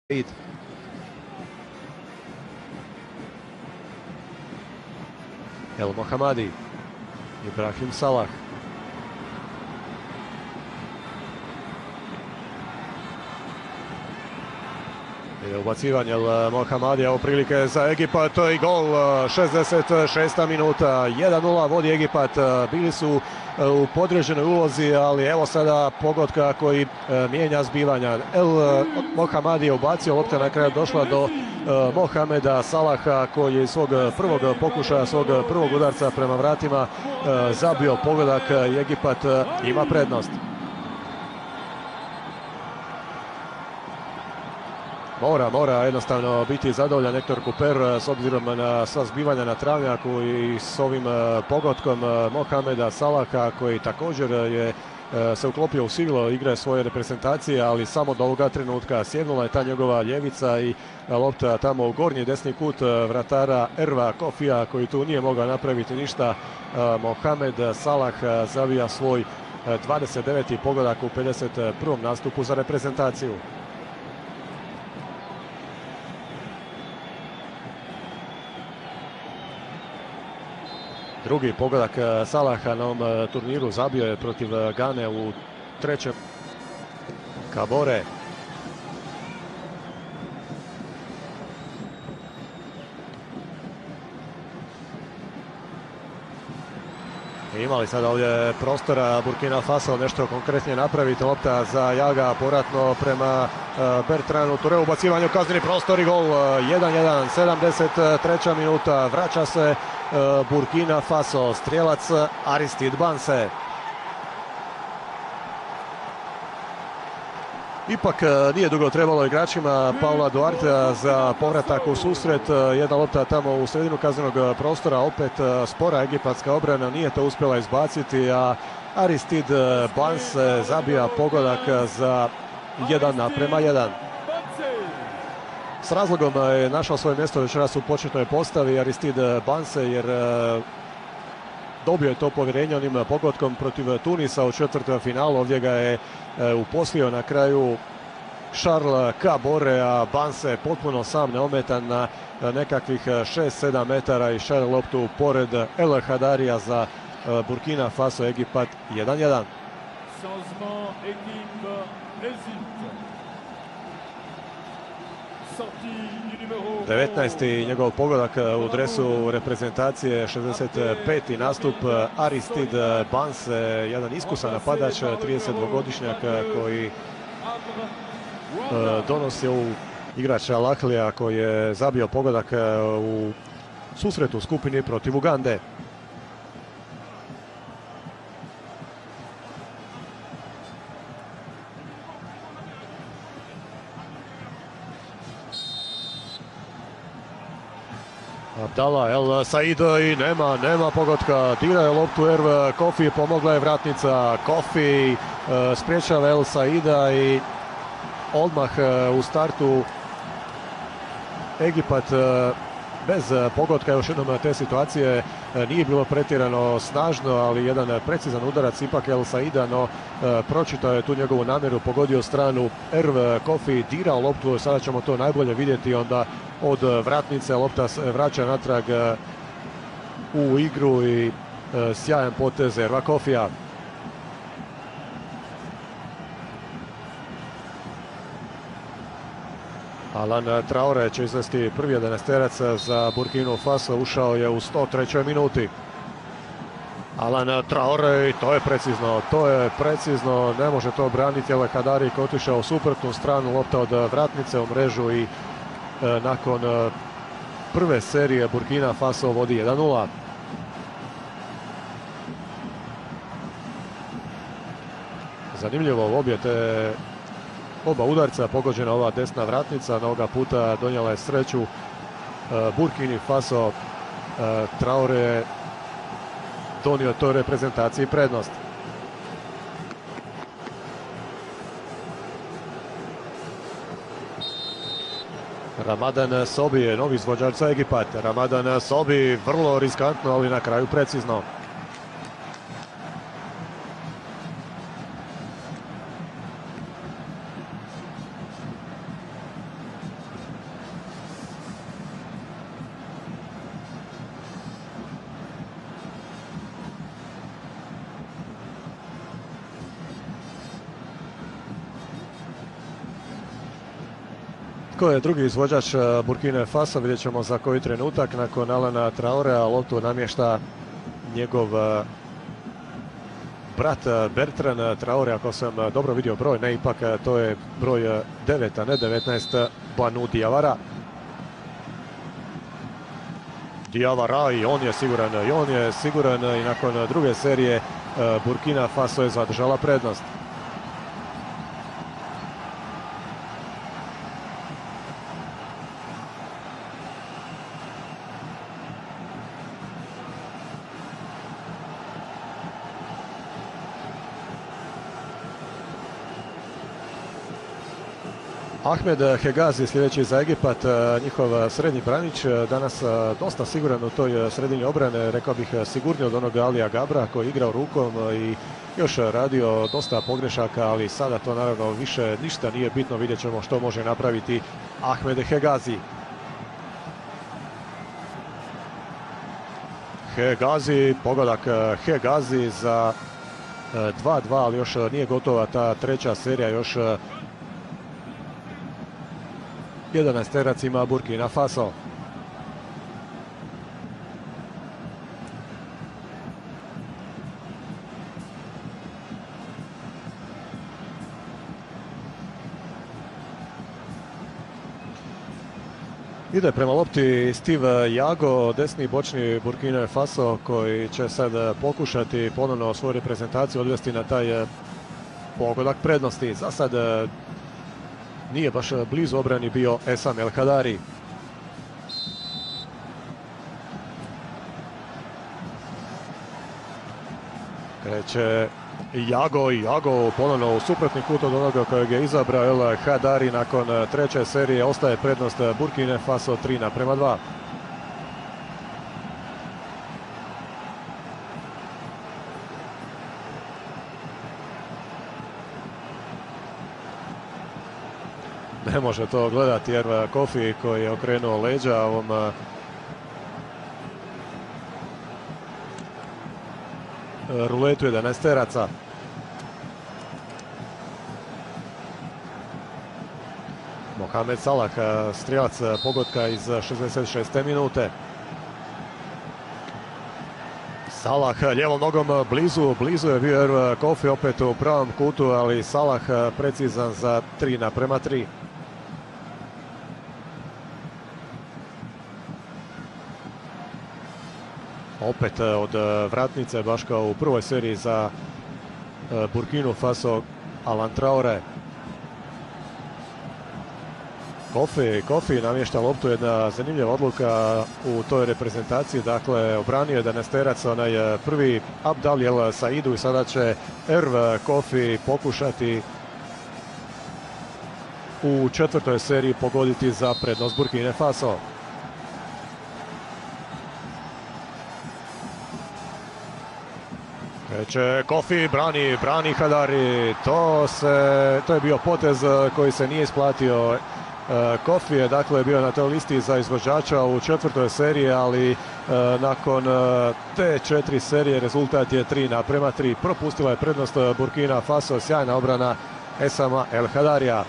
El Mohamadi, Ibrahim Salah. Ubacivanje El Mohamadija, ovo prilike za Egipat i gol, 66. minuta, 1:0 vodi Egipat, bili su u podređenoj ulozi, ali evo sada pogotka koji mijenja zbivanja. El Mohamadi je ubacio, lopta na kraju došla do Mohameda Salaha koji je iz svog prvog pokušaja, svog prvog udarca prema vratima zabio pogodak i Egipat ima prednost. Mora jednostavno biti zadovoljan Hector Cúper s obzirom na sva zbivanja na travnjaku i s ovim pogotkom Mohameda Salaha koji također je se uklopio u siglo igre svoje reprezentacije, ali samo do ovoga trenutka sjednula je ta njegova ljevica i lopta tamo u gornji desni kut vratara Erva Kofija koji tu nije mogao napraviti ništa. Mohamed Salah zavija svoj 29. pogodak u 51. nastupu za reprezentaciju. Drugi pogodak Salaha na ovom turniru, zabio je protiv Gane u trećem. Kabore. Imali sada ovdje prostora Burkina Faso nešto konkretnije napraviti. Lopta za Jaga, povratno prema Bertranu Toureu, ubacivanje u kazneni prostor i gol. 1:1, 73. minuta, vraća se Burkina Faso, strijelac Aristide Banse. Ipak nije dugo trebalo igračima Paula Duartea za povratak u susret. Jedna lopta tamo u sredinu kaznenog prostora, opet spora egipatska obrana, nije to uspjela izbaciti, a Aristide Banse zabija pogodak za 1:1. S razlogom je našao svoje mjesto večeras u početnoj postavi Aristide Banse jer dobio je to povjerenje onim pogodkom protiv Tunisa u četvrtfinalu. Ovdje ga je uposlio na kraju Charles Kabore, a Banse potpuno sam neometan na nekakvih 6-7 metara i šalje loptu pored El Hadarija za Burkina Faso. Egipat 1:1. 19. njegov pogodak u dresu reprezentacije, 65. nastup Aristide Banse, jedan iskusan napadač, 32-godišnjak koji donosi ovu igrača Lahlija koji je zabio pogodak u susretu u skupini protiv Ugande. Abdallah El Said i nema pogotka, dira je loptu Erv Kofi, pomogla je vratnica. Kofi spriječava El Saida i odmah u startu Egipat bez pogotka. Još jednom te situacije nije bilo pretjerano snažno, ali jedan precizan udarac ipak El Saida, no pročitao je tu njegovu namjeru, pogodio stranu Erv Kofi, dirao loptu, sada ćemo to najbolje vidjeti onda od vratnice. Lopta se vraća natrag u igru i sjajan potez Erva Kofija. Alan Traore će izvesti prvi 11-terac za Burkinu Faso, ušao je u 103. minuti. Alan Traore, to je precizno, ne može to obraniti El Hadari koji je otišao u suprotnu stranu, lopta od vratnice u mrežu i nakon prve serije Burkina Faso vodi 1:0. Zanimljivo, oba udarca pogođena ova desna vratnica, na ovoga puta donijela je sreću Burkini Faso. Traore je donio toj reprezentaciji prednost. Ramadan Sobi je novi izvođač za Egipat. Ramadan Sobi vrlo riskantno, ali na kraju precizno. Ko je drugi izvođač Burkine Faso, vidjet ćemo za koji trenutak. Nakon Alana Traorea loptu namješta njegov brat Bertrand Traore, ako sam dobro vidio broj, ne ipak to je broj 9, a ne 19, Banu Diawara. Diawara i on je siguran i nakon druge serije Burkina Faso je zadržala prednost. Ahmed Hegazi sljedeći za Egipat, njihov srednji branič, danas dosta siguran u toj sredini obrane, rekao bih sigurniji od onog Alija Gabra koji je igrao rukom i još radio dosta pogrešaka, ali sada to naravno više ništa nije bitno, vidjet ćemo što može napraviti Ahmed Hegazi. Hegazi, pogodak Hegazi za 2-2, ali još nije gotova ta treća serija, još 11 ima Burkina Faso. Ide prema lopti Steve Jago, desni bočni Burkina Faso, koji će sad pokušati ponovno svoju reprezentaciju odvesti na taj pogodak prednosti. Za sad nije baš blizu obrani bio Essam El Hadari. Kreće Jago ponovno u suprotni kut od onoga kojeg je izabrao El Hadari. Nakon treće serije ostaje prednost Burkine Faso 3:2. Ne može to gledati jer Kofi koji je okrenuo leđa ovom ruletu 11-teraca. Mohamed Salah, strijelac pogotka iz 66. minute. Salah lijevom nogom blizu je bio jer Kofi opet u pravom kutu, ali Salah precizan za 3:3. Opet od vratnice, baš kao u prvoj seriji za Burkinu Faso, Alan Traore. Kofi namješta loptu, jedna zanimljiva odluka u toj reprezentaciji. Dakle, obranio 11-terac onaj prvi Abdal El Saidu i sada će Herve Kofi pokušati u četvrtoj seriji pogoditi za prednost Burkine Faso. Kreće Kofi, brani Hadari, to je bio potez koji se nije isplatio. Kofi je dakle bio na toj listi za izvođača u četvrtoj seriji, ali nakon te 4 serije rezultat je 3:3. Propustila je prednost Burkina Faso, sjajna obrana Essama El Hadarija.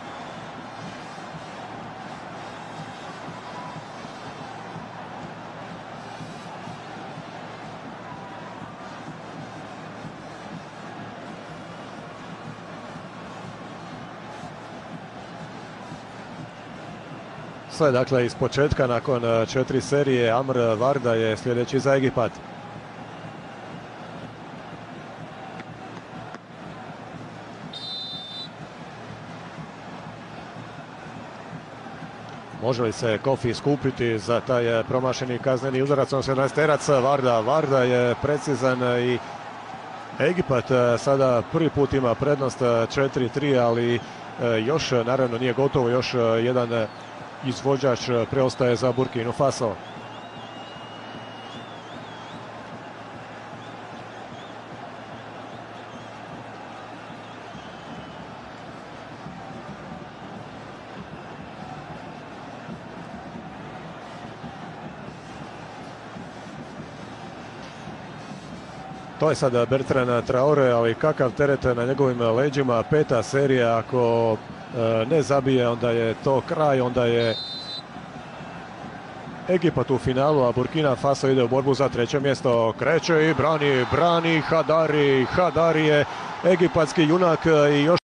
Sve dakle iz početka nakon 4 serije. Amr Varda je sljedeći za Egipat. Može li se Kofi skupiti za taj promašeni kazneni udarac? On se 11-terac, Varda je precizan i Egipat sada prvi put ima prednost 4:3, ali još naravno nije gotovo, još jedan izvođač preostaje za Burkinu Faso. To je sada Bertrand Traore, ali kakav teret na njegovim leđima, 5. serija, ako ne zabije, onda je to kraj, onda je Egipat u finalu, a Burkina Faso ide u borbu za 3. mjesto. Kreće i brani Hadari. Hadari je egipatski junak i još